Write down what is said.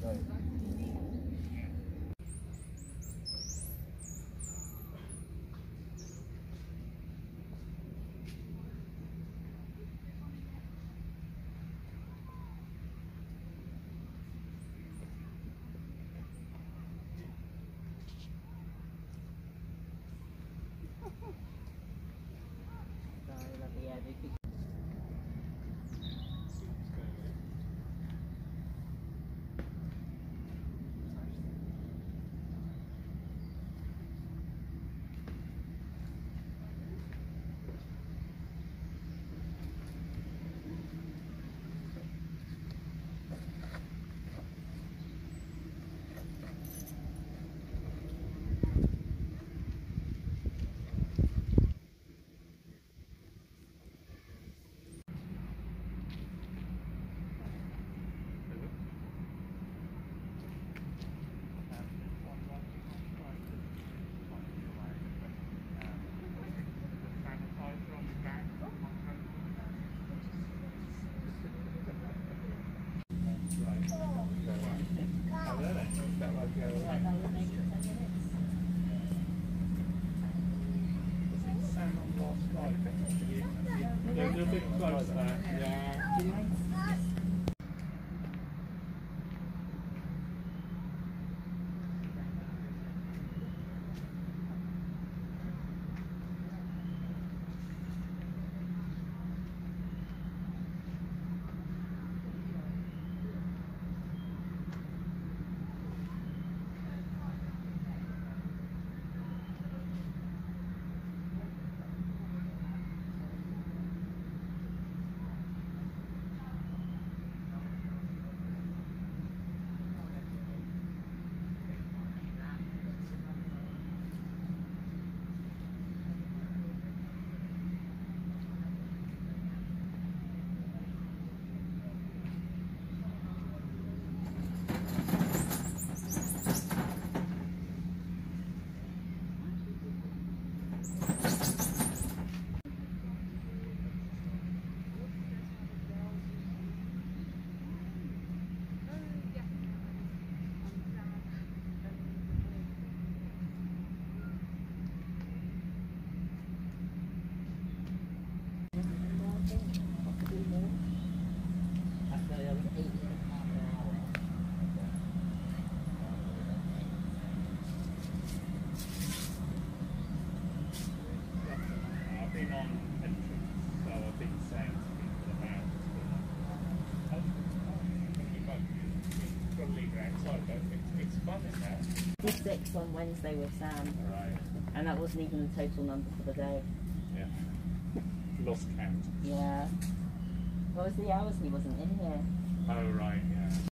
They're a bit close there, yeah. Did 6 on Wednesday with Sam, Right. and that wasn't even the total number for the day. Yeah. Lost count. Yeah. What was the hours he wasn't in here? Oh, right, yeah.